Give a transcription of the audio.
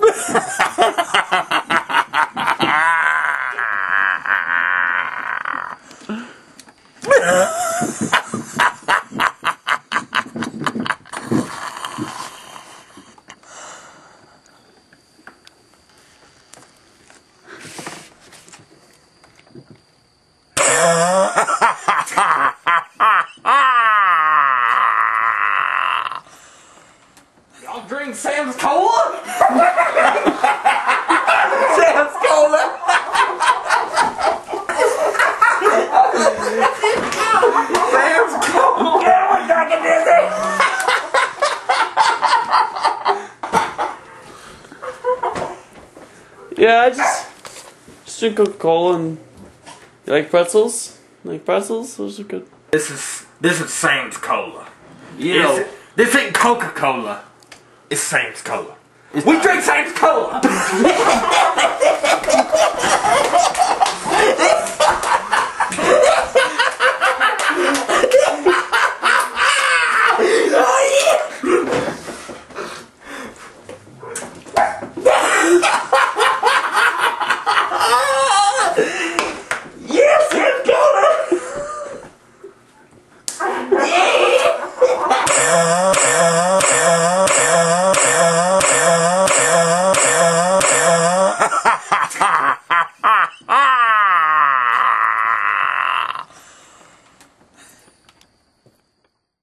Y'all drink Sam's Cola? Sam's Cola? Sam's Cola? Yeah, we're drinking this. Yeah, I just drink Coca-Cola. And you like pretzels? Like pretzels? Those are good. This is Sam's Cola. You know, this ain't Coca-Cola. It's Sam's Cola. We drink Sam's Cola.